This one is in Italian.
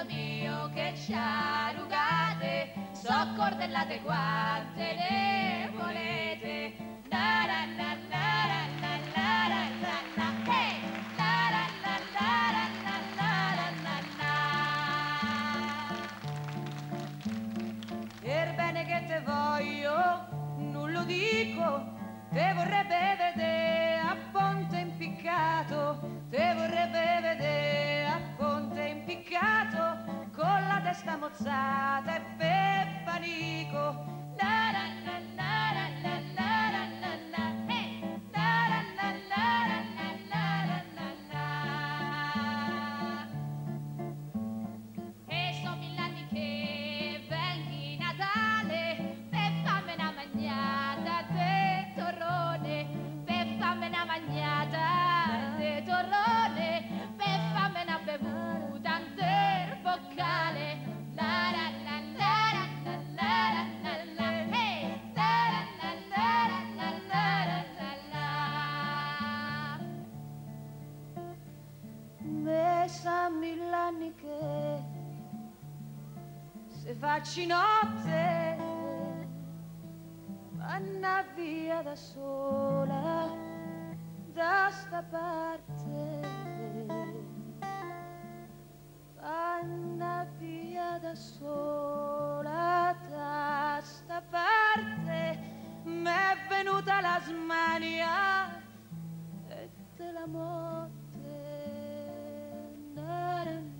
figliuolo mio che c'ha rugate, so cordellate quante ne volete. Na na na na na na na na na, hey! Na na na na na na na na na. Per bene che te voglio, non lo dico, te vorrebbe vedere a ponte impiccato, te vorrebbe vedere a ponte impiccato, con la testa mozzata e peppanico. Na na na na na na na na na, hey! Na na na na na na na na na. E so 1000 anni che venghi Natale, per fammi una magnata de torrone, per fammi una magnata de torrone, per fammi una bevuta del boccale. La la la la la la la la, hey! La la la la la la la la. Me sa 1000 anni che se facci notte vanna via da sola da sta parte, vanna via da sola da sta parte, m'è venuta la smania e della morte. Na, na,